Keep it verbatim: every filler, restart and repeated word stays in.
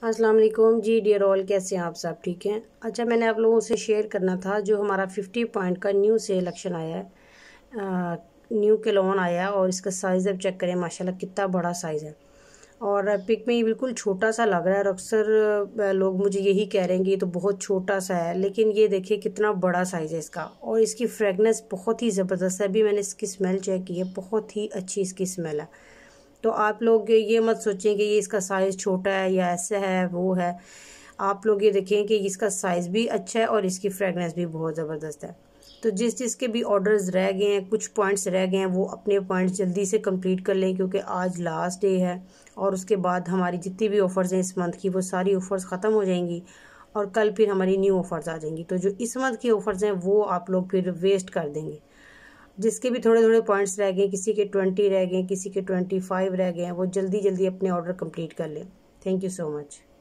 अस्सलाम वालेकुम जी dear all, कैसे हैं आप सब? ठीक हैं। अच्छा, मैंने आप लोगों से शेयर करना था जो हमारा फिफ्टी पॉइंट का न्यू सेल एक्शन आया है, आ, न्यू के लोन आया और इसका साइज़ अब चेक करें, माशाल्लाह कितना बड़ा साइज़ है। और पिक में ये बिल्कुल छोटा सा लग रहा है और अक्सर लोग मुझे यही कह रहे हैं कि ये तो बहुत छोटा सा है, लेकिन ये देखिए कितना बड़ा साइज़ है इसका। और इसकी फ्रेगनेंस बहुत ही ज़बरदस्त है। अभी मैंने इसकी स्मेल चेक की है, बहुत ही अच्छी इसकी स्मेल है। तो आप लोग ये मत सोचें कि ये इसका साइज़ छोटा है या ऐसा है वो है। आप लोग ये देखें कि इसका साइज़ भी अच्छा है और इसकी फ्रेगनेंस भी बहुत ज़बरदस्त है। तो जिस जिसके भी ऑर्डर्स रह गए हैं, कुछ पॉइंट्स रह गए हैं, वो अपने पॉइंट्स जल्दी से कंप्लीट कर लें, क्योंकि आज लास्ट डे है और उसके बाद हमारी जितनी भी ऑफ़र्स हैं इस मंथ की, वो सारी ऑफ़र्स ख़त्म हो जाएंगी और कल फिर हमारी न्यू ऑफ़र्स आ जाएंगी। तो जो इस मंथ की ऑफ़र्स हैं वो आप लोग फिर वेस्ट कर देंगे। जिसके भी थोड़े थोड़े पॉइंट्स रह गए, किसी के ट्वेंटी रह गए, किसी के ट्वेंटी फाइव रह गए हैं, वो जल्दी जल्दी अपने ऑर्डर कंप्लीट कर लें। Thank you so much.